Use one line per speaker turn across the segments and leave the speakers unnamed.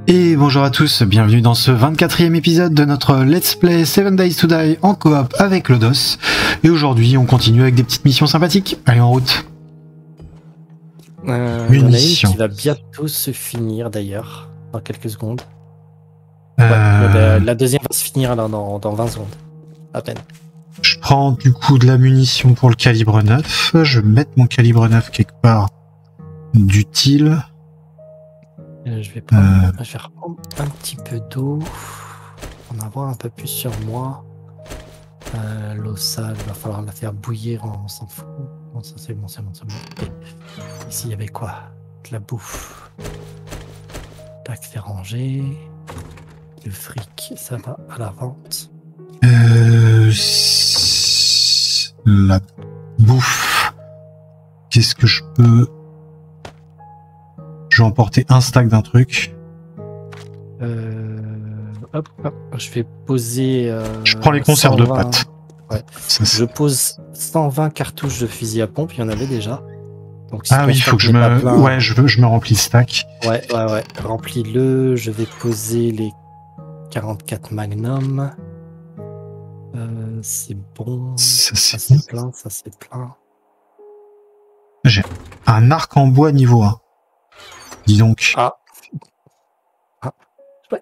Et bonjour à tous, bienvenue dans ce 24e épisode de notre Let's Play 7 Days to Die en coop avec Lodos. Et aujourd'hui, on continue avec des petites missions sympathiques. Allez, en route.
Munitions. Qui va bientôt se finir d'ailleurs, dans quelques secondes. La deuxième va se finir dans 20 secondes, à peine.
Je prends du coup de la munition pour le calibre 9. Je vais mettre mon calibre 9 quelque part d'utile.
Je vais reprendre un petit peu d'eau, en avoir un peu plus sur moi. L'eau sale, il va falloir la faire bouillir, on s'en fout. Bon, ça c'est bon, c'est bon. Et ici il y avait quoi? De la bouffe. Tac, c'est rangé. Le fric, ça va à la vente.
La bouffe. Qu'est-ce que je peux... Je vais emporter un stack d'un truc.
Hop, je vais poser...
je prends les conserves
120...
de pâtes.
Ouais. Je pose 120 cartouches de fusil à pompe, il y en avait déjà. Donc, si
oui, il faut que je me... Plein, ouais, je me remplis le stack.
Ouais. Remplis-le. Je vais poser les 44 Magnum. C'est bon. Ça c'est plein, ça c'est plein.
J'ai un arc en bois niveau 1. Dis donc.
Ouais.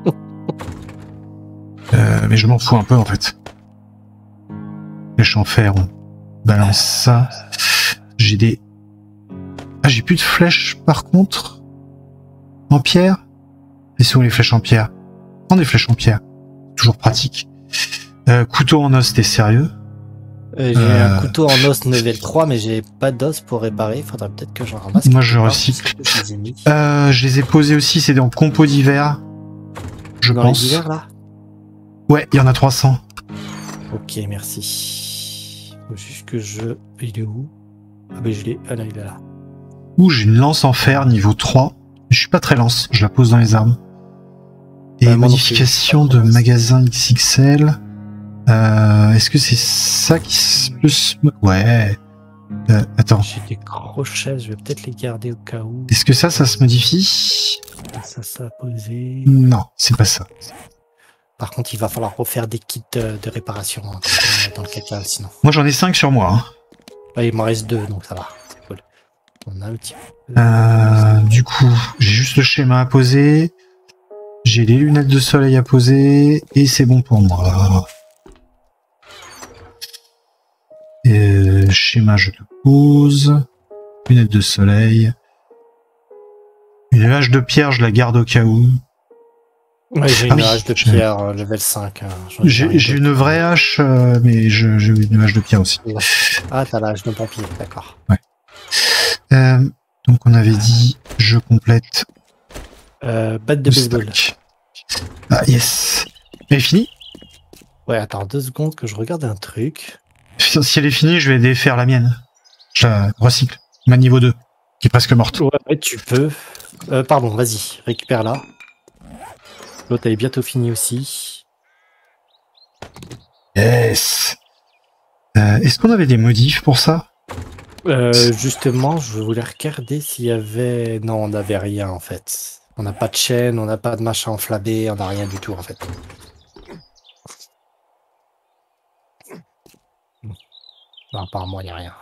Mais je m'en fous un peu en fait. Flèche en fer, on balance ça. J'ai des... Ah, j'ai plus de flèches par contre. En pierre. Et c'est où les flèches en pierre? Prends des flèches en pierre. Toujours pratique. Couteau en os, t'es sérieux?
J'ai un couteau en os level 3, mais j'ai pas d'os pour réparer. Faudrait peut-être que j'en ramasse.
Moi, je recycle. Je les ai posés aussi, c'est dans compo d'hiver. Je pense. Dans les
divers, là?
Ouais, il y en a 300.
Ok, merci. Faut juste que je... Il est où? Ah ben je l'ai. Ah non, il est là.
Ouh, j'ai une lance en fer niveau 3. Je suis pas très lance, je la pose dans les armes. Et modification de magasin XXL. Est-ce que c'est ça qui se plus... Ouais. Attends.
J'ai des crochets, je vais peut-être les garder au cas où.
Est-ce que ça se modifie?
Ça a posé.
Non, c'est pas ça.
Par contre, il va falloir refaire des kits de réparation dans le caca, sinon.
Moi, j'en ai 5 sur moi. Hein.
Là, il m'en reste 2, donc ça va. C'est cool. On a un petit peu...
Du coup, j'ai juste le schéma à poser. J'ai les lunettes de soleil à poser. Et c'est bon pour moi. Schéma, je le pose. Lunettes de soleil. Une hache de pierre, je la garde au cas où.
Ouais, j'ai une hache de pierre level 5.
J'ai une vraie hache, mais j'ai une hache de pierre aussi.
Ah, t'as la hache de pompier, d'accord.
Ouais. Donc on avait dit, je complète.
Batte de baseball.
Ah, yes. Elle est finie?
Ouais, attends 2 secondes que je regarde un truc.
Si elle est finie, je vais défaire la mienne. Je la recycle. Ma niveau 2, qui est presque morte.
Ouais, tu peux. Pardon, vas-y, récupère-la. L'autre, elle est bientôt finie aussi.
Yes. Est-ce qu'on avait des modifs pour ça?
Justement, je voulais regarder s'il y avait... Non, on n'avait rien, en fait. On n'a pas de chaîne, on n'a pas de machin enflammé, on n'a rien du tout, en fait. Non, apparemment, il n'y a rien.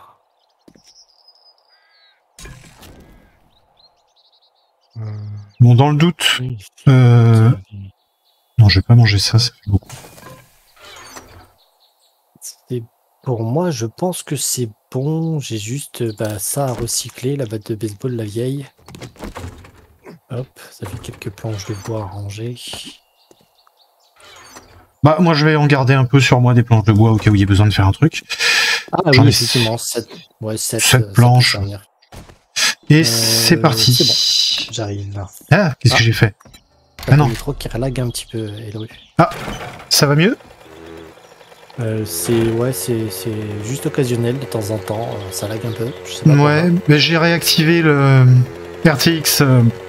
Bon, dans le doute... Non, je vais pas manger ça, ça fait beaucoup.
Pour moi, je pense que c'est bon. J'ai juste ça à recycler, la batte de baseball, la vieille. Hop, ça fait quelques planches de bois à ranger.
Bah, moi, je vais en garder un peu sur moi, des planches de bois, au cas où il y ait besoin de faire un truc.
Ah oui, effectivement, 7
planches. Et c'est parti.
C'est bon, j'arrive.
Ah, qu'est-ce que j'ai fait?
Ah non. Le micro qui lag un petit peu, Helru.
Ah, ça va mieux?
C'est juste occasionnel de temps en temps, ça lag un peu. Je sais pas
ouais, mais j'ai réactivé le RTX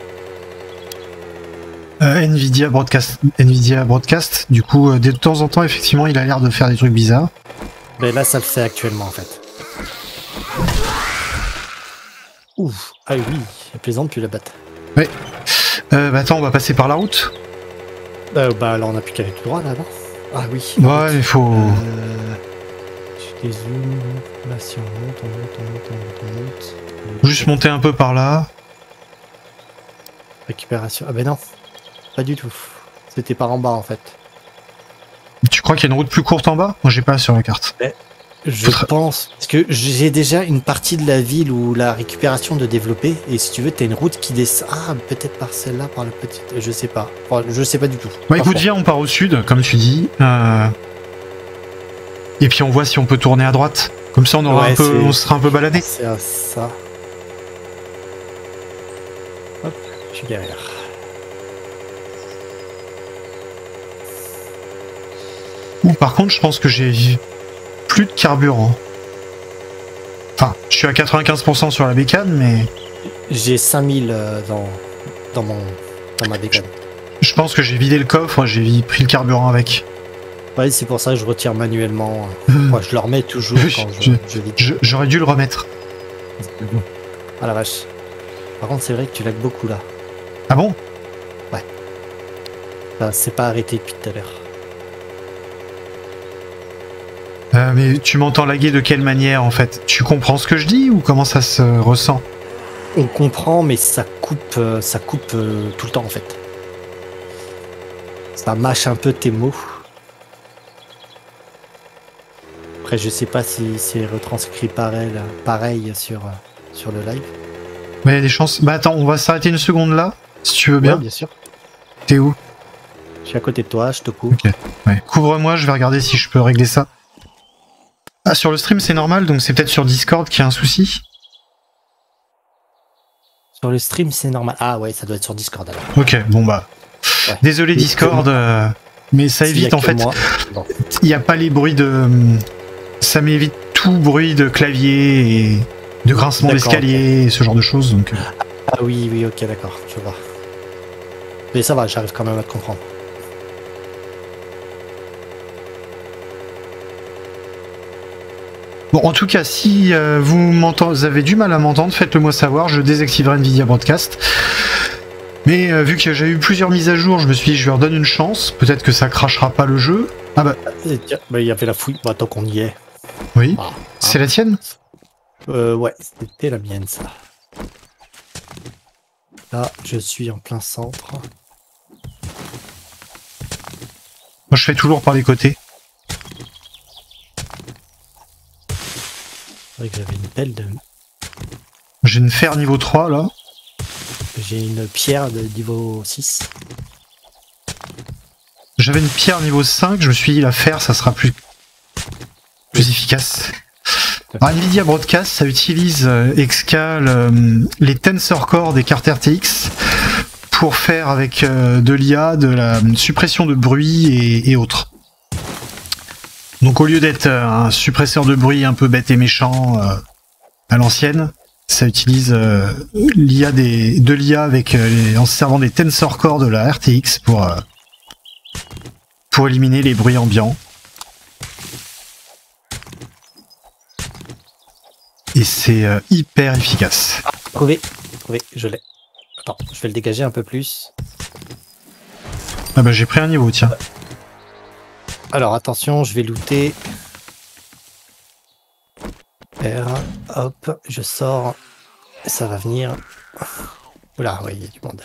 Nvidia Broadcast. Du coup, de temps en temps, effectivement, il a l'air de faire des trucs bizarres.
Mais là, ça le fait actuellement, en fait. Ouf, ah oui, elle plaisante, puis la batte.
Ouais. Bah attends, on va passer par la route.
Bah là on a plus qu'à aller tout droit là, non? Ah oui.
Ouais, il faut...
Je dézoome. Là si on monte, on monte.
Juste monter un peu par là.
Récupération. Ah ben non. Pas du tout. C'était par en bas en fait.
Tu crois qu'il y a une route plus courte en bas? Moi j'ai pas sur la carte.
Je pense. Parce que j'ai déjà une partie de la ville où la récupération de développer. Et si tu veux, t'as une route qui descend. Ah, peut-être par celle-là, par la petite. Je sais pas. Enfin, je sais pas du tout.
Bah écoute, viens, on part au sud, comme tu dis. Et puis on voit si on peut tourner à droite. Comme ça on aura
Ouais,
un peu, on sera un peu baladé.
C'est à ça. Hop, je suis derrière.
Ou par contre, je pense que j'ai plus de carburant. Enfin, je suis à 95% sur la bécane, mais
J'ai 5000 dans ma bécane.
je pense que j'ai vidé le coffre, j'ai pris le carburant avec.
Ouais, c'est pour ça que je retire manuellement. Moi, je le remets toujours quand je vide.
J'aurais dû le remettre.
Ah la vache. Par contre, c'est vrai que tu lags beaucoup là.
Ah bon?
Ça s'est pas arrêté depuis tout à l'heure.
Mais tu m'entends laguer de quelle manière en fait? Tu comprends ce que je dis ou comment ça se ressent?
On comprend, mais ça coupe tout le temps en fait. Ça mâche un peu tes mots. Après, je sais pas si c'est retranscrit pareil sur le live.
Mais il y a des chances. Bah attends, on va s'arrêter une seconde là, si tu veux bien.
Ouais, bien sûr.
T'es où?
Je suis à côté de toi, je te coupe.
Ok. Ouais. Couvre-moi, je vais regarder si je peux régler ça. Ah, sur le stream c'est normal, donc c'est peut-être sur Discord qu'il y a un souci.
Sur le stream, c'est normal. Ah ouais, ça doit être sur Discord alors.
Ok, bon bah. Ouais. Désolé Discord, mais ça évite en fait.
Bon.
Il n'y a pas les bruits de. Ça m'évite tout bruit de clavier et de grincement d'escalier et ce genre de choses. Donc...
Ah oui, ok, d'accord, je vois. Mais ça va, j'arrive quand même à te comprendre.
Bon, en tout cas, si vous avez du mal à m'entendre, faites-le moi savoir, je désactiverai Nvidia Broadcast. Mais vu que j'ai eu plusieurs mises à jour, je me suis dit je lui redonne une chance, peut-être que ça crachera pas le jeu. Ah bah...
il y avait la fouille, bah, tant qu'on y est.
Oui, c'est la tienne?
Ouais, c'était la mienne ça. Là, je suis en plein centre.
Moi je fais toujours par les côtés.
C'est vrai que j'avais une pelle de...
J'ai une fer niveau 3 là.
J'ai une pierre de niveau 6.
J'avais une pierre niveau 5, je me suis dit la fer ça sera plus efficace. Alors, Nvidia Broadcast ça utilise Xcal les Tensor Core des cartes RTX pour faire avec de l'IA de la suppression de bruit et autres. Donc au lieu d'être un suppresseur de bruit un peu bête et méchant à l'ancienne, ça utilise de l'IA avec en se servant des Tensor Core de la RTX pour éliminer les bruits ambiants. Et c'est hyper efficace.
Trouvé, je l'ai. Attends, je vais le dégager un peu plus.
Ah bah j'ai pris un niveau, tiens.
Alors attention, je vais looter. R, hop, je sors. Ça va venir. Oula, oui, il y a du monde.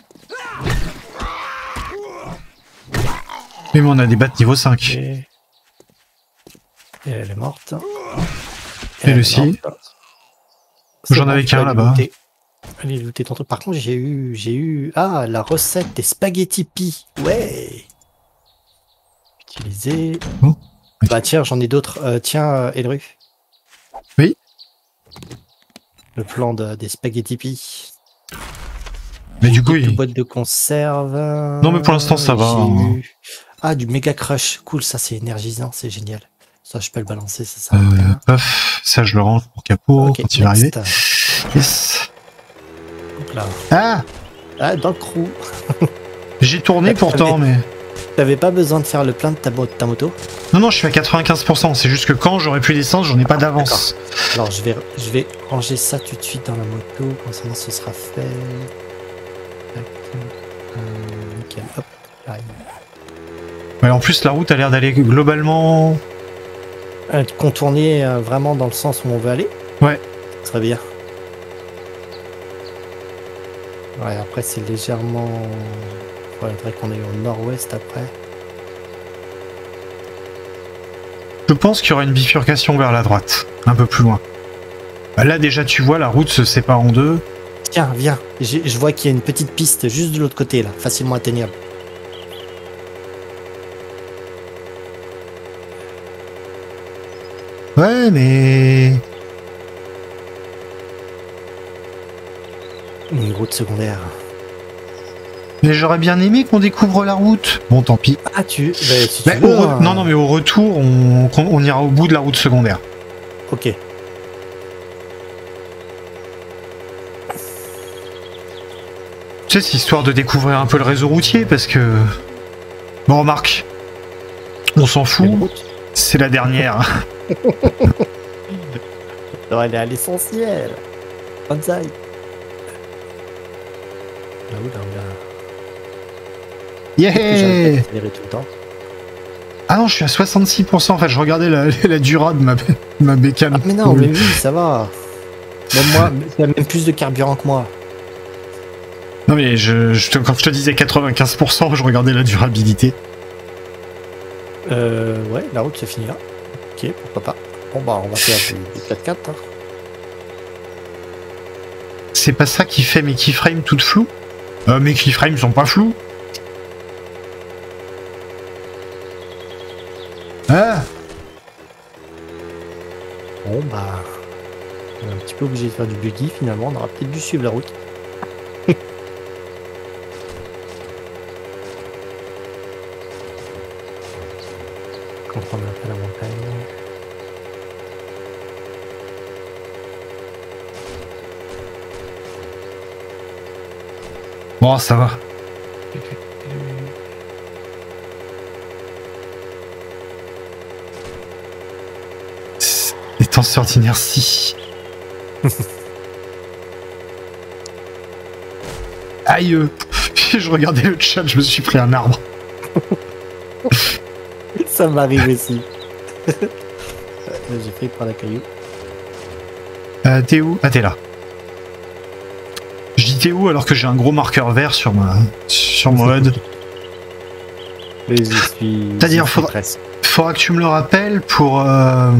Mais on a des battes niveau 5.
Et elle est morte.
Elle aussi. J'en avais qu'un là-bas.
Allez looter ton truc. Par contre, j'ai eu... Ah, la recette des spaghettis pie. Ouais. Utiliser.
Oh.
Bah tiens, j'en ai d'autres. Tiens, Elru.
Oui.
Le plan des spaghettis pie.
Mais du coup,
une boîte de conserve.
Non, mais pour l'instant, ça va.
Ah, du méga crush. Cool, ça c'est énergisant, c'est génial. Ça, je peux le balancer, c'est ça.
Paf, ça je le range pour capot quand il va arriver. Yes.
Donc là.
Ah,
dans le crew.
J'ai tourné pourtant, mais...
T'avais pas besoin de faire le plein de ta moto?
Non, je suis à 95%. C'est juste que quand j'aurai plus d'essence, j'en ai pas d'avance.
Alors, je vais ranger ça tout de suite dans la moto. Comme ça, ce sera fait. Aïe.
Ouais, en plus, la route a l'air d'aller globalement...
Contourner vraiment dans le sens où on veut aller.
Ouais.
Très bien. Ouais, après c'est légèrement... Il faudrait qu'on aille au nord-ouest après.
Je pense qu'il y aura une bifurcation vers la droite, un peu plus loin. Bah là déjà tu vois la route se sépare en deux.
Tiens, viens. Je vois qu'il y a une petite piste juste de l'autre côté là, facilement atteignable.
Ouais mais...
Une route secondaire.
Mais j'aurais bien aimé qu'on découvre la route. Bon tant pis.
Ah si tu
Bah,
veux,
Non mais au retour on ira au bout de la route secondaire.
Ok.
Tu sais, c'est histoire de découvrir un peu le réseau routier parce que... Bon remarque, on s'en fout, c'est la dernière.
Non, elle est à l'essentiel. Banzai. Là où
Yeah.
accélérer tout le temps.
Ah non, je suis à 66% en fait, je regardais la durée de ma bécane.
Ah mais non, mais oui, ça va. Même moi, il y a même plus de carburant que moi.
Non mais quand je te disais 95%, je regardais la durabilité.
Ouais, la route c'est fini là. Ok, pourquoi pas. Bon bah on va faire du 4x4. Hein.
C'est pas ça qui fait mes keyframes toutes floues. Mes keyframes sont pas flous. Ah.
Bon bah... On est un petit peu obligé de faire du buggy finalement, on aura peut-être dû suivre la route. Comprendre un peu la montagne.
Bon, ça va. Les temps sur d'inertie. Aïe. Je regardais le chat, je me suis pris un arbre.
Ça m'arrive aussi. J'ai failli prendre un caillou.
T'es où? Ah, t'es là. Je dis t'es où alors que j'ai un gros marqueur vert sur mon HUD.
Mais je suis...
C'est-à-dire, faudra que tu me le rappelles pour... Ah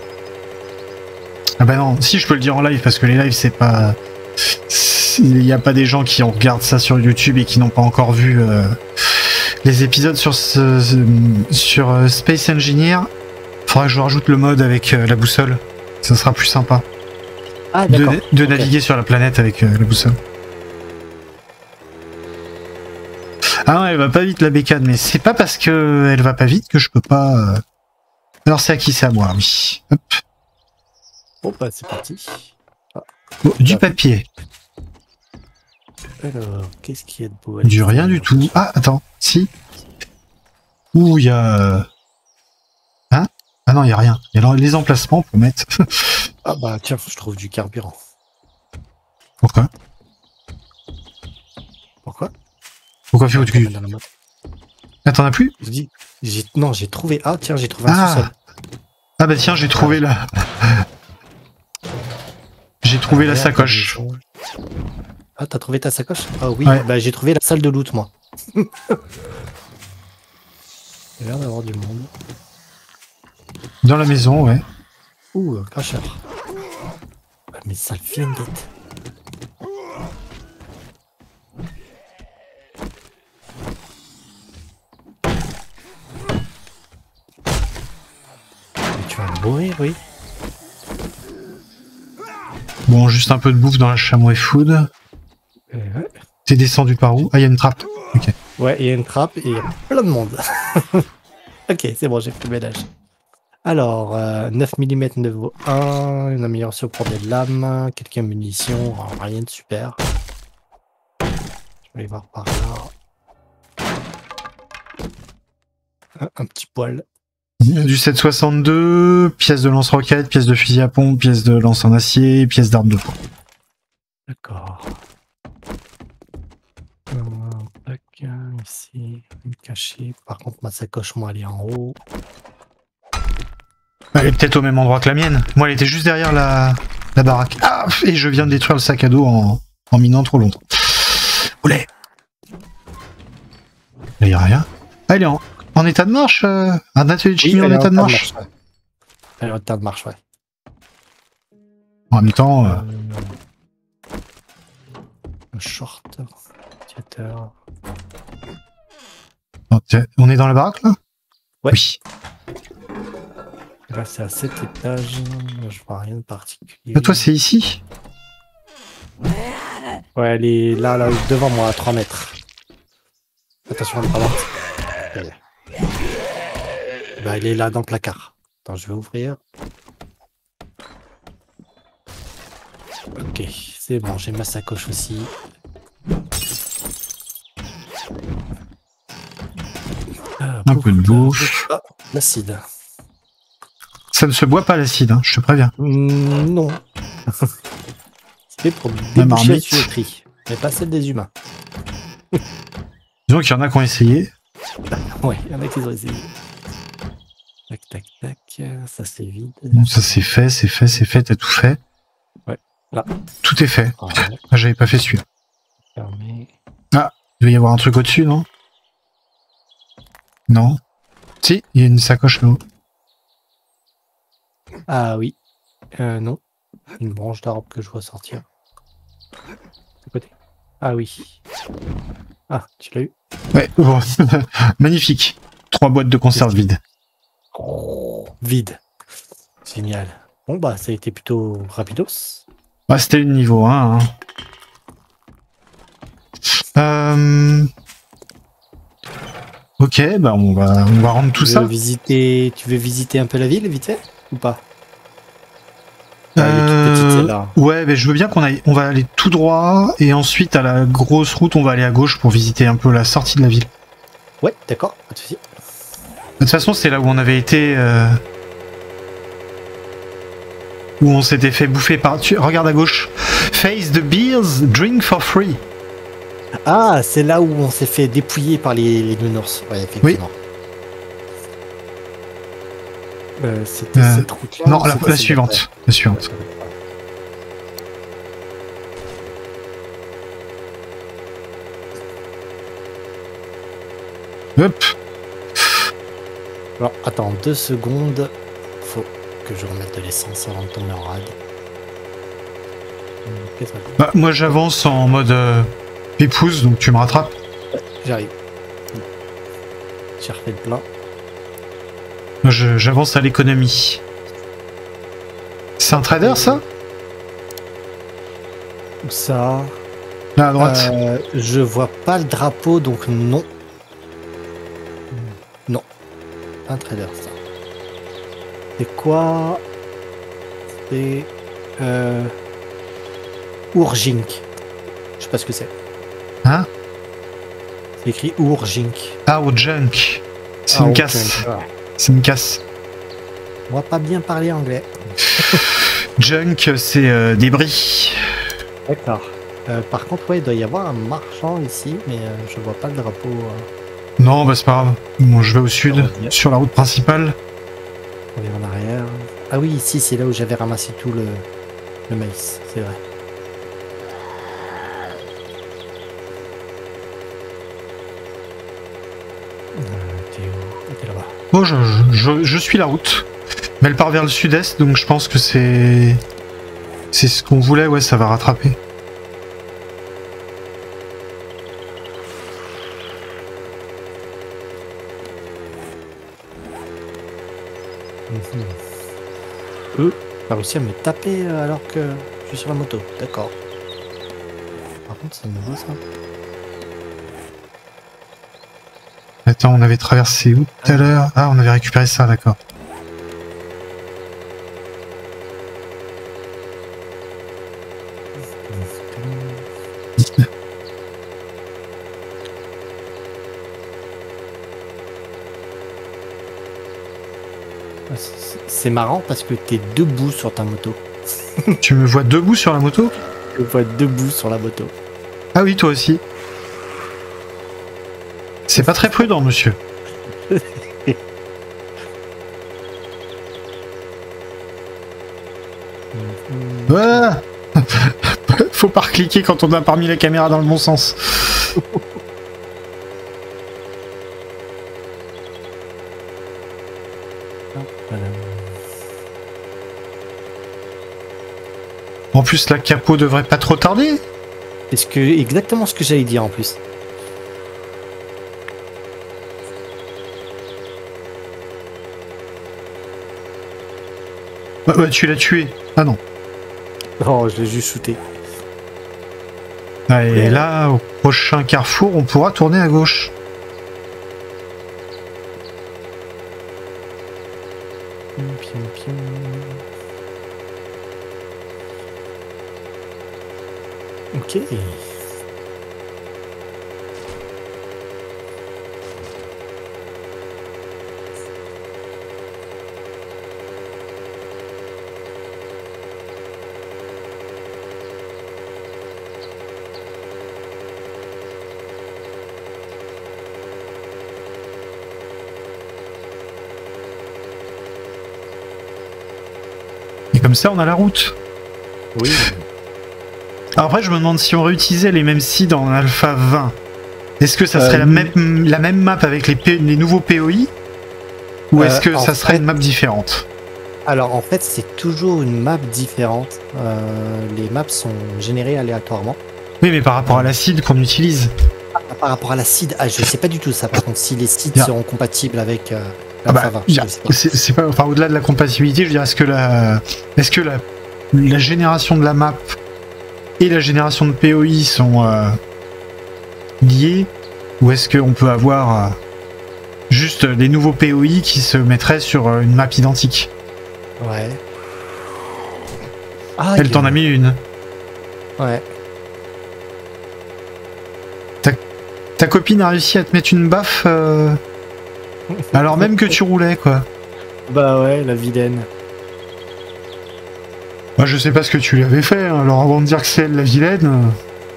bah non, si je peux le dire en live parce que les lives c'est pas... Il n'y a pas des gens qui regardent ça sur YouTube et qui n'ont pas encore vu les épisodes sur Space Engineer. Faudra que je rajoute le mode avec la boussole. Ça sera plus sympa.
Ah, d'accord.
De naviguer sur la planète avec la boussole. Ah non, elle va pas vite la bécane, mais c'est pas parce que elle va pas vite que je peux pas... Alors c'est à qui? C'est à moi, oui. Hop.
Bon bah c'est parti. Ah.
Oh, du papier.
Alors, qu'est-ce qu'il y a de beau?
Du rien du tout. Ah, attends, si. Ouh, il y a... Hein? Ah non, il y a rien. Il y a les emplacements pour mettre...
Ah bah tiens, je trouve du carburant.
Pourquoi?
Pourquoi?
Pourquoi faire autre chose? Ah, t'en as plus?
Non, j'ai trouvé... Ah tiens, j'ai trouvé un sous-sol.
Ah bah tiens, j'ai trouvé la... J'ai trouvé la sacoche.
Ah, t'as trouvé ta sacoche? Ah oui,
ouais.
Bah j'ai trouvé la salle de loot, moi. Il y a l'air d'avoir du monde.
Dans la maison, ouais.
Ouh, un cracheur. Ah, mais sale fiendette. Mais tu vas mourir, oui.
Bon, juste un peu de bouffe dans la chamois food.
Ouais.
T'es descendu par où? Ah, il y a une trappe. Ok.
Ouais, il y a une trappe et il y a plein de monde. Ok, c'est bon, j'ai fait le ménage. Alors, 9 mm niveau 1, une amélioration pour des lames, quelques munitions, rien de super. Je vais aller voir par là. Un petit poil.
Du 7,62, pièce de lance-roquette, pièce de fusil à pompe, pièce de lance en acier, pièce d'arme de poing.
D'accord. ici, une cachée. Par contre, ma sacoche, moi, elle est en haut.
Elle est peut-être au même endroit que la mienne. Moi, elle était juste derrière la baraque. Ah, et je viens de détruire le sac à dos en minant trop longtemps. Oulé. Il n'y a rien. Ah, elle est en état de marche. Un atelier de chimie en état de marche.
Ouais. Elle est en état de marche, ouais.
En même temps...
Un short. Radiateur.
On est dans la baraque, là?
Ouais.
Oui.
Là, c'est à cet étage. Je vois rien de particulier.
Ah, toi, c'est ici?
Ouais, elle est là, devant moi, à 3 mètres. Attention, elle est pas morte. Bah, elle est là, dans le placard. Attends, je vais ouvrir. Ok, c'est bon, j'ai ma sacoche aussi.
Un peu de bouffe.
Ah, l'acide.
Ça ne se boit pas l'acide, hein, je te préviens.
Non. C'est fait pour déboucher la tuyauterie, mais pas celle des humains.
Disons qu'il y en a qui ont essayé.
Ouais, il y en a qui ont essayé. Tac, tac, tac. Ça c'est vide.
Bon, ça c'est fait, t'as tout fait.
Ouais, là.
Tout est fait.
Ah,
Ah, j'avais pas fait celui-là.
fermé.
Ah, il doit y avoir un truc au-dessus, non? Non. Si, il y a une sacoche là-haut.
Ah oui. Non. Une branche d'arbre que je vois sortir. De côté. Ah oui. Ah, tu l'as eu?
Ouais, bon. Magnifique. 3 boîtes de conserve vides.
Oh, vide. Génial. Bon bah ça a été plutôt rapidos.
Bah, c'était le niveau 1. Hein. Ok, bah on va rendre tout ça.
Tu veux visiter un peu la ville vite fait ou pas? Elle est toute petite celle-là.
Ouais, mais je veux bien on va aller tout droit et ensuite à la grosse route on va aller à gauche pour visiter un peu la sortie de la ville.
Ouais, d'accord, pas de soucis.
De toute façon, c'est là où on avait été, où on s'était fait bouffer par. Regarde à gauche. Face the beers, drink for free.
Ah, c'est là où on s'est fait dépouiller par les nounours. Ouais, effectivement.
Oui.
C'était cette route-là.
Non, la suivante. La suivante. Hop.
Alors, attends 2 secondes. Faut que je remette de l'essence avant de tomber en rade.
Bah, moi, j'avance en mode épouse, donc tu me rattrapes.
Ouais, j'arrive. J'ai refait le plein.
Moi, j'avance à l'économie. C'est un trader, ça?
Où ça?
Là, à droite.
Je vois pas le drapeau, donc non. Non. Un trader, ça. C'est quoi? C'est... Urjink. Je sais pas ce que c'est.
Hein?
C'est écrit Urjink.
Ah, au junk. C'est une casse.
Ouais.
C'est une casse.
On va pas bien parler anglais.
Junk, c'est débris.
D'accord. Par contre, ouais, il doit y avoir un marchand ici, mais je vois pas le drapeau.
Non, bah c'est pas grave. Bon, je vais au sud, sur la route principale.
On revient en arrière. Ah oui, ici, c'est là où j'avais ramassé tout le maïs, c'est vrai. T'es où? T'es là-bas.
Bon, je suis la route. Mais elle part vers le sud-est, donc je pense que c'est ce qu'on voulait, ouais, ça va rattraper.
Eux, pas réussi à me taper alors que je suis sur la moto. D'accord. Par contre, c'est nouveau ça.
Attends, on avait traversé où tout à l'heure? Ah, on avait récupéré ça, d'accord.
C'est marrant parce que t'es debout sur ta moto.
Tu me vois debout sur la moto?
Je me vois debout sur la moto.
Ah oui, toi aussi. C'est pas très prudent, monsieur. Ah faut pas recliquer quand on a pas remis la caméra dans le bon sens. En plus, la capot devrait pas trop tarder.
C'est exactement ce que j'allais dire en plus.
Bah, tu l'as tué. Ah non.
Oh, je l'ai juste shooté.
Ah, et là, au prochain carrefour, on pourra tourner à gauche.
Ok.
Et comme ça, on a la route.
Oui.
Alors après, je me demande si on réutilisait les mêmes seeds en Alpha 20. Est-ce que ça serait la même map avec les nouveaux POI? Ou est-ce que ça serait une map différente?
Alors en fait, c'est toujours une map différente. Les maps sont générées aléatoirement.
Oui, mais par rapport à la seed qu'on utilise.
Par rapport à la seed, je sais pas du tout ça. Par contre, si les seeds seront compatibles avec l'Alpha 20.
C'est pas, enfin, au-delà de la compatibilité, je veux dire, est-ce que la génération de la map et la génération de POI sont liées, ou est-ce qu'on peut avoir juste des nouveaux POI qui se mettraient sur une map identique?
Ouais. Ah,
elle t'en a mis une.
Ouais.
Ta copine a réussi à te mettre une baffe alors même que tu roulais, quoi.
Bah ouais, la vilaine.
Moi, je sais pas ce que tu lui avais fait, hein, alors avant de dire que c'est elle la vilaine.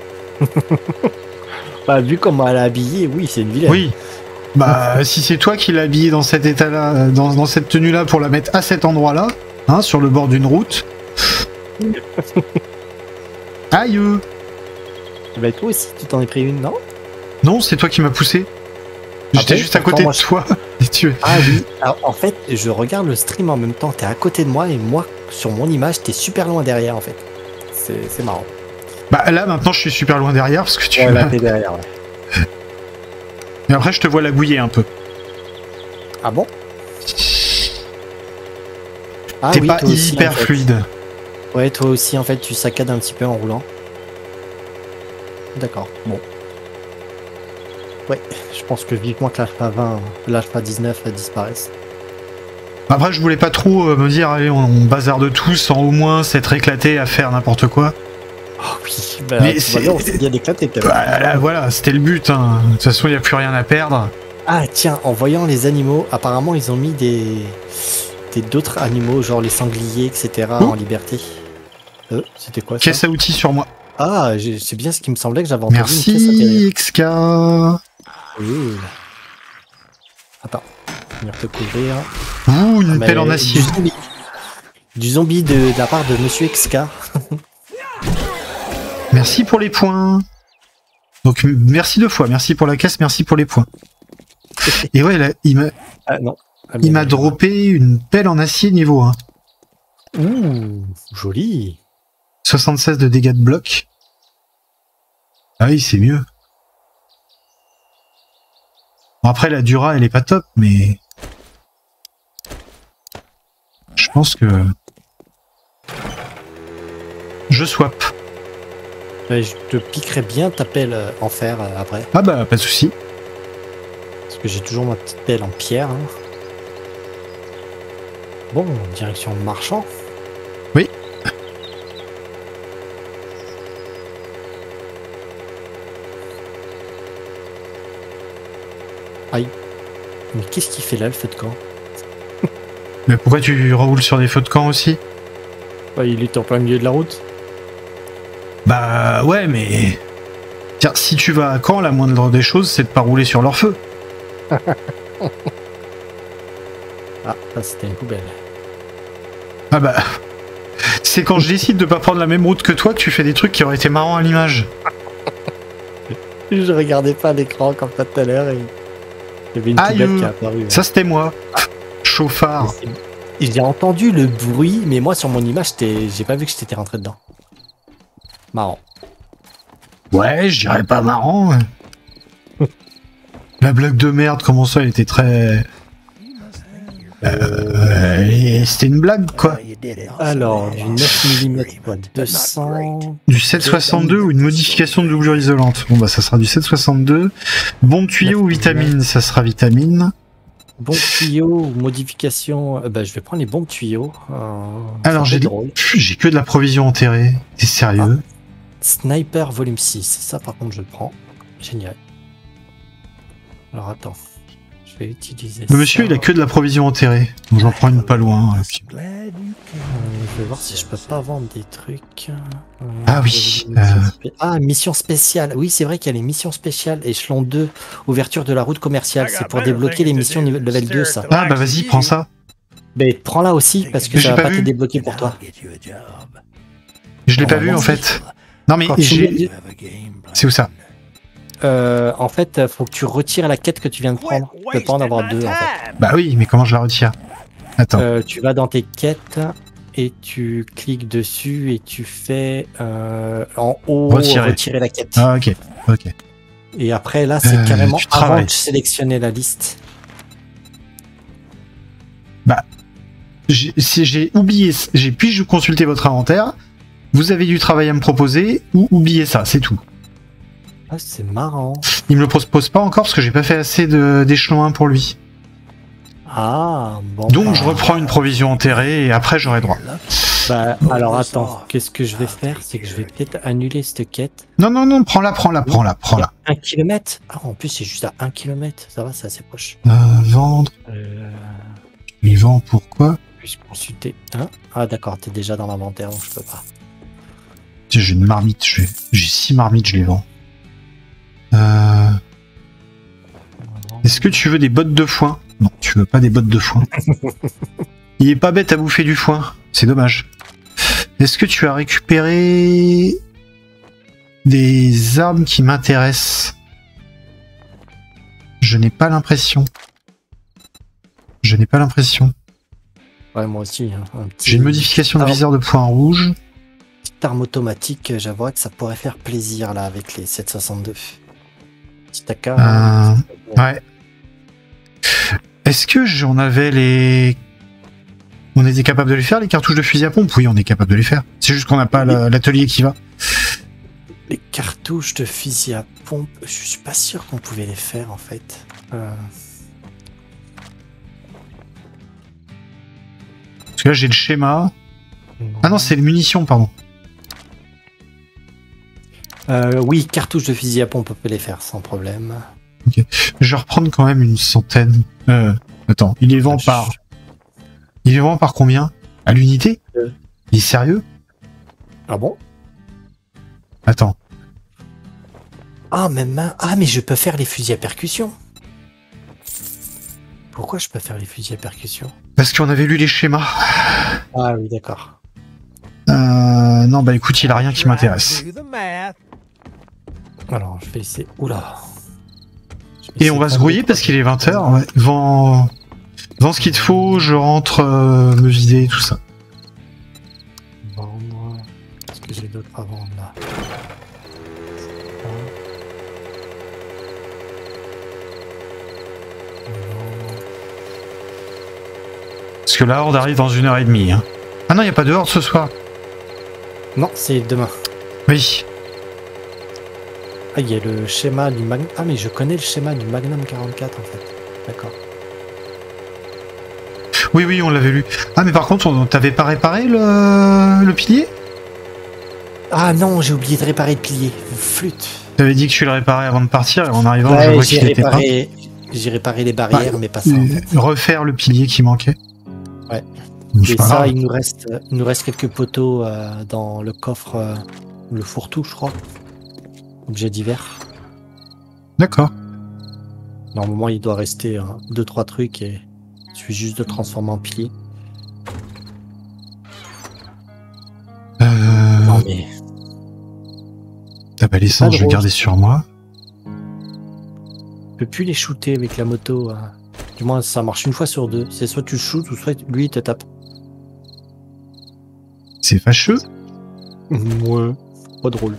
Bah, vu comment elle a habillé, oui, c'est une vilaine.
Oui. Bah, si c'est toi qui l'as habillée dans cet état-là, dans cette tenue-là, pour la mettre à cet endroit-là, hein, sur le bord d'une route. Aïe.
Bah, toi aussi, tu t'en es pris une, non?
Non, c'est toi qui m'as poussé. J'étais juste à côté de toi. Et tu...
Ah oui, alors, en fait, je regarde le stream en même temps, t'es à côté de moi, et moi, sur mon image, t'es super loin derrière, en fait. C'est marrant.
Bah là, maintenant, je suis super loin derrière, parce que tu...
Ouais, là, t'es derrière, ouais.
Et après, je te vois lagouiller un peu.
Ah bon? Ah,
t'es
oui,
pas
aussi,
hyper
en fait.
fluide.
Ouais, toi aussi, en fait, tu saccades un petit peu en roulant. D'accord, bon. Ouais, je pense que vivement que l'Alpha 20, l'Alpha 19 disparaissent.
Après, je voulais pas trop me dire, allez, on bazarde tous sans au moins s'être éclaté à faire n'importe quoi.
Oh oui, bah,
mais
on s'est bien éclaté quand même.
Bah, là, voilà, c'était le but. Hein. De toute façon, il n'y a plus rien à perdre.
Ah tiens, en voyant les animaux, apparemment ils ont mis d'autres animaux, genre les sangliers, etc. en liberté. C'était quoi ça?
Caisse à outils sur moi.
Ah, c'est bien ce qui me semblait que j'avais entendu.
Merci, XK.
Cool. Attends, venir te couvrir.
Ouh, une pelle en acier.
Du zombie de la part de Monsieur XK.
Merci pour les points. Donc merci 2 fois, merci pour la caisse, merci pour les points. Et ouais, là, il m'a droppé une pelle en acier niveau 1.
Ouh, joli.
76 de dégâts de bloc. Ah oui, c'est mieux. Bon, après, la Dura, elle est pas top, mais... Je pense que... Je swap.
Je te piquerai bien ta pelle en fer après.
Ah bah, pas de souci.
Parce que j'ai toujours ma petite pelle en pierre. Hein. Bon, direction marchand.
Oui.
Aïe. Mais qu'est-ce qu'il fait là, le feu de camp?
Mais pourquoi tu roules sur des feux de camp aussi?
Bah, il est en plein milieu de la route.
Bah ouais, mais... Tiens, si tu vas à Caen, la moindre des choses, c'est de pas rouler sur leur feu.
Ah, ça c'était une poubelle.
Ah bah... C'est quand je décide de pas prendre la même route que toi que tu fais des trucs qui auraient été marrants à l'image.
Je regardais pas l'écran comme ça tout à l'heure et il y avait une poubelle qui est apparue.
Ça c'était moi. Chauffard.
J'ai entendu le bruit, mais moi sur mon image, j'ai pas vu que je t'étais rentré dedans. Marrant.
Ouais, je dirais pas marrant. La blague de merde, comment ça, elle était très... C'était une blague, quoi.
Alors, du 9 mm, quoi, 200...
Du 762 ou une modification de doublure isolante. Bon, bah, ça sera du 762. Bombe tuyau ou vitamine, ça sera vitamine.
Bombe tuyau ou modification... bah, je vais prendre les bombes tuyaux.
Alors, j'ai que de la provision enterrée. T'es sérieux?
Sniper volume 6. Ça, par contre, je le prends. Génial. Alors, attends. Je vais utiliser
le monsieur, il a que de la provision enterrée. Donc j'en prends une pas loin.
Je vais voir si je peux pas vendre des trucs.
Ah oui.
Ah, mission spéciale. Oui, c'est vrai qu'il y a les missions spéciales. Échelon 2, ouverture de la route commerciale. C'est pour débloquer les missions level 2, ça.
Ah bah vas-y, prends ça.
Mais prends-la aussi, parce que ça va pas te débloquer pour toi.
Je l'ai pas vu, en fait. Non mais j'ai... C'est où ça?
En fait, faut que tu retires la quête que tu viens de prendre. Tu peux pas en avoir deux, en fait.
Bah oui, mais comment je la retire? Attends.
Tu vas dans tes quêtes et tu cliques dessus et tu fais en haut retirer la quête.
Ah ok, ok.
Et après, là, c'est carrément avant de sélectionner la liste.
Bah, j'ai oublié. Puis-je consulter votre inventaire? Vous avez du travail à me proposer ou oubliez ça, c'est tout.
Ah, c'est marrant.
Il me le propose pas encore parce que j'ai pas fait assez d'échelon 1 pour lui.
Ah, bon.
Donc je reprends une provision enterrée et après j'aurai droit.
Bah, alors attends, qu'est-ce que je vais faire? C'est que je vais peut-être annuler cette quête.
Non, non, non, prends-la.
1 km? Ah, en plus, c'est juste à 1 km. Ça va, c'est assez proche.
Vendre. Il vend pourquoi?
Puis consulter. Hein? Ah, d'accord, t'es déjà dans l'inventaire, donc je peux pas.
J'ai une marmite, j'ai 6 marmites, je les vends. Est-ce que tu veux des bottes de foin? Non, tu veux pas des bottes de foin. Il est pas bête à bouffer du foin, c'est dommage. Est-ce que tu as récupéré des armes qui m'intéressent? Je n'ai pas l'impression.
Ouais, moi aussi. Hein,
j'ai une modification de viseur de point rouge.
Petite arme automatique, j'avoue que ça pourrait faire plaisir là avec les 762. Petit AK.
Ouais. Est-ce que j'en avais les... On était capable de les faire, les cartouches de fusil à pompe? Oui, on est capable de les faire. C'est juste qu'on n'a pas l'atelier qui va.
Les cartouches de fusil à pompe, je suis pas sûr qu'on pouvait les faire en fait.
Parce que là, j'ai le schéma. Ah non, c'est les munitions, pardon.
Oui, cartouches de fusil à pompe, on peut les faire sans problème.
Ok. Je vais reprendre quand même une centaine. Attends, il les vend par... Il les vend par combien? À l'unité? Il est sérieux?
Ah bon?
Attends.
Ah, mais je peux faire les fusils à percussion. Pourquoi je peux faire les fusils à percussion?
Parce qu'on avait lu les schémas.
Ah oui, d'accord.
Non, bah écoute, il a rien qui m'intéresse.
Alors, je vais essayer... Oula.
Et on va se grouiller parce qu'il est 20h. Ouais. Vends ce qu'il te faut, je rentre me vider, tout ça.
Vendre... Est-ce que j'ai d'autres à vendre là?
Parce que la horde arrive dans 1h30. Hein. Ah non, il n'y a pas de horde ce soir.
Non, c'est demain.
Oui.
Ah, il y a le schéma du Magnum. Ah, mais je connais le schéma du Magnum 44 en fait. D'accord.
Oui, on l'avait lu. Ah, mais par contre, on t'avait pas réparé le pilier?
Ah non, j'ai oublié de réparer le pilier. Flûte.
T'avais dit que tu le réparais avant de partir et en arrivant, je vois qu'il était pas.
J'ai réparé les barrières, mais pas ça. En fait.
Refaire le pilier qui manquait.
Ouais. Et ça, il nous reste quelques poteaux dans le coffre, le fourre-tout, je crois. Objet divers.
D'accord.
Normalement, il doit rester 2-3 trucs et il suffit juste de transformer en pilier. Non mais...
Ah bah l'essence, je vais garder sur moi.
Tu peux plus les shooter avec la moto. Du moins, ça marche une fois sur 2. C'est soit tu le shootes ou soit lui il te tape.
C'est fâcheux.
Ouais, pas drôle.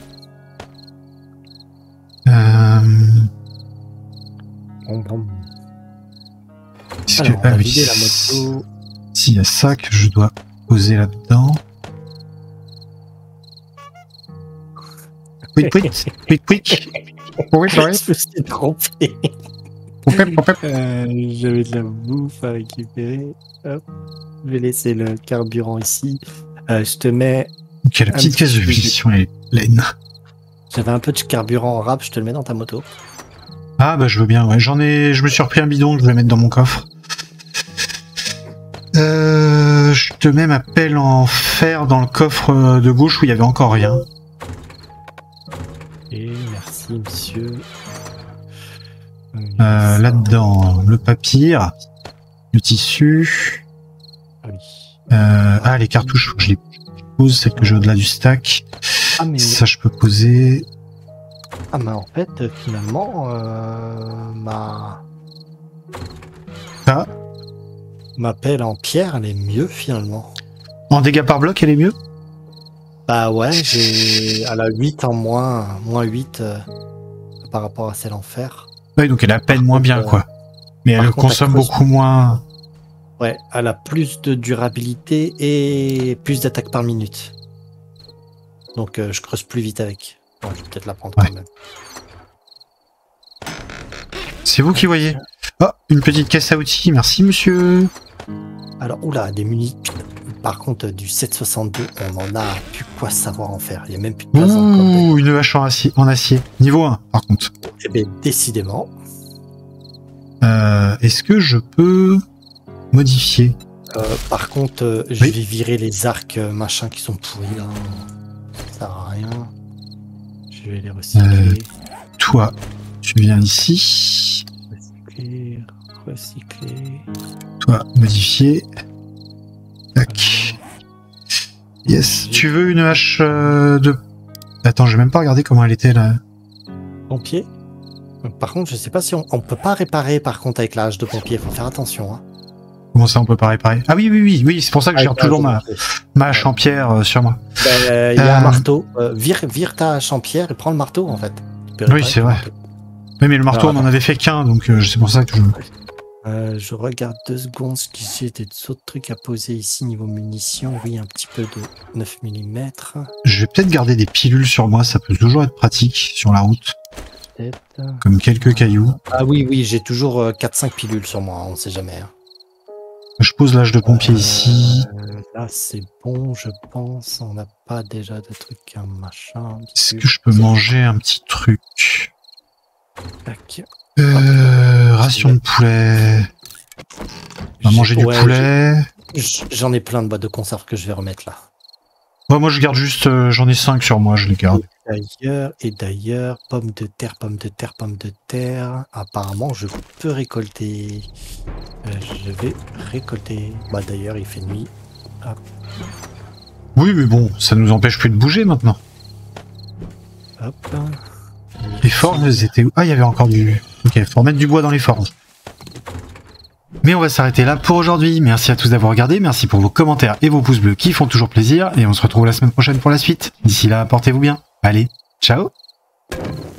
Est-ce
Alors,
que
on va vider la moto.
S'il y a ça que je dois poser là-dedans. Quick. Oui,
Je me suis trompé. J'avais de la bouffe à récupérer. Hop. Je vais laisser le carburant ici. Je te mets...
Ok, la petite caisse de munitions est pleine.
J'avais un peu de carburant en rap, je te le mets dans ta moto.
Ah bah je veux bien, ouais. Je me suis repris un bidon, je vais le mettre dans mon coffre. Je te mets ma pelle en fer dans le coffre de gauche où il y avait encore rien.
Et merci monsieur.
Là-dedans, le papier, le tissu.
Oui.
Les cartouches, faut que je les pose, celles que j'ai au-delà du stack.
Ah, mais...
Ça, je peux poser.
Ah, mais en fait, finalement, ma pelle en pierre, elle est mieux, finalement.
En dégâts par bloc, elle est mieux?
Bah ouais, elle a 8 en moins 8 par rapport à celle en fer.
Oui, donc elle est à peine moins bien, quoi. Mais elle consomme beaucoup moins.
Ouais, elle a plus de durabilité et plus d'attaques par minute. Donc je creuse plus vite avec. Ouais, je vais peut-être la prendre quand même.
C'est vous qui voyez. Oh, une petite caisse à outils, merci monsieur.
Alors, oula, des munitions. Par contre, du 7,62, on en a plus quoi savoir en faire. Il n'y a même plus de place
Ouh, une hache en acier. Niveau 1, par contre.
Eh bien, décidément.
Est-ce que je peux modifier?
Par contre, je vais virer les arcs machin qui sont pourris là. Ça sert à rien. Je vais les recycler.
Toi, tu viens ici.
Recycler.
Toi, modifier. Tac. Yes. Tu veux une hache de... Attends, j'ai même pas regardé comment elle était là.
Pompier. Par contre, je sais pas si on peut pas réparer par contre avec la hache de pompier. Faut faire attention. Hein.
Comment ça, on peut pas réparer? Ah oui, c'est pour ça que j'ai toujours ma hache en pierre sur moi.
Il y a un marteau. Vire ta hache en pierre et prends le marteau en fait.
Oui, c'est vrai. Oui, mais le marteau, on en avait fait qu'un, donc c'est pour ça que
je regarde 2 secondes si j'ai des autres trucs à poser ici niveau munitions. Oui, un petit peu de 9 mm.
Je vais peut-être garder des pilules sur moi, ça peut toujours être pratique sur la route. Comme quelques cailloux.
Ah oui, j'ai toujours 4-5 pilules sur moi, on sait jamais. Hein.
Je pose l'âge de pompier ici.
Là, c'est bon, je pense. On n'a pas déjà de trucs, un machin.
Est-ce que je peux manger un petit truc?
Tac.
Ration de poulet. On va manger du poulet.
J'en ai plein de boîtes de conserve que je vais remettre là.
Ouais, moi je garde juste, j'en ai 5 sur moi, je les garde.
Et d'ailleurs, pommes de terre. Apparemment, je peux récolter. Je vais récolter. Bah d'ailleurs, il fait nuit. Hop.
Oui, mais bon, ça nous empêche plus de bouger maintenant.
Hop.
Les fornes étaient où? Ah, il y avait encore du... Ok, faut remettre du bois dans les fornes. Mais on va s'arrêter là pour aujourd'hui. Merci à tous d'avoir regardé, merci pour vos commentaires et vos pouces bleus qui font toujours plaisir. Et on se retrouve la semaine prochaine pour la suite. D'ici là, portez-vous bien. Allez, ciao!